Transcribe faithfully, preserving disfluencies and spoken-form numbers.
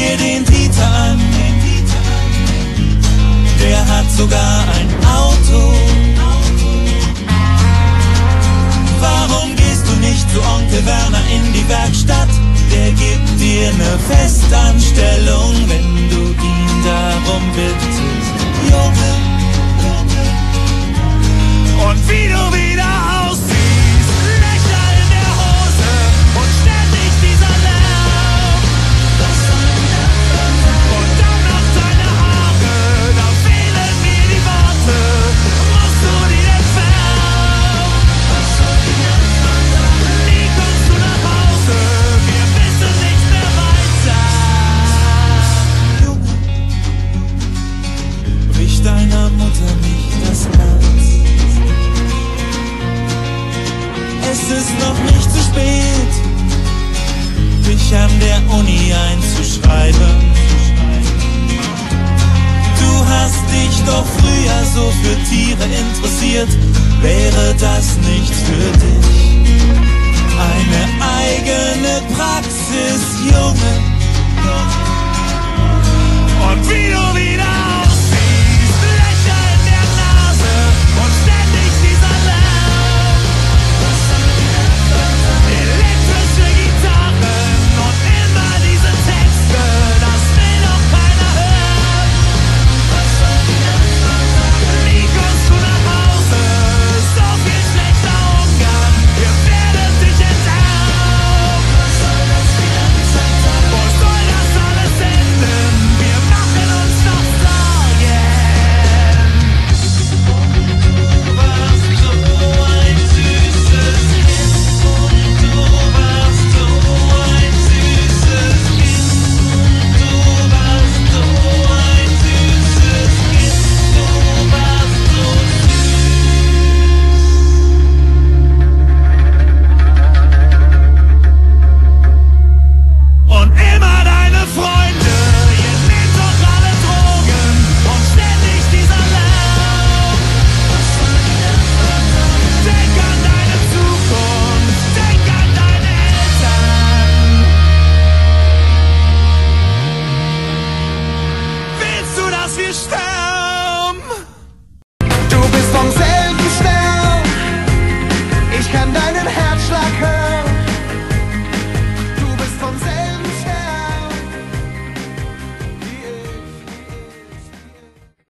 dir den Dieter an, der hat sogar ein Auto. Warum gehst du nicht zu Onkel Werner in die Werkstatt? Der gibt dir ne Festanstellung, wenn du ihn darum bittest, Junge. Und wie du wieder aussiehst, Löcher in der Hose und ständig dieser Lärm. Und dann noch deine Haare, da fehlen mir die Worte. Musst du die denn färben? Nie kommst du nach Hause, wir wissen nichts mehr weiter. Junge, brich deiner Mutter nicht das Herz. Es ist noch nicht zu spät, dich an der Uni einzuschreiben. Du hast dich doch früher so für Tiere interessiert, wäre das nichts für dich? Eine eigene Praxis, Junge.